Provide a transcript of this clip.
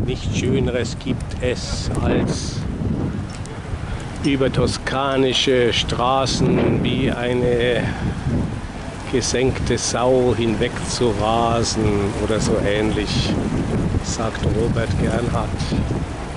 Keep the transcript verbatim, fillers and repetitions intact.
nichts Schöneres gibt es, als über toskanische Straßen wie eine gesenkte Sau hinweg zu rasen oder so ähnlich, sagt Robert Gernhardt.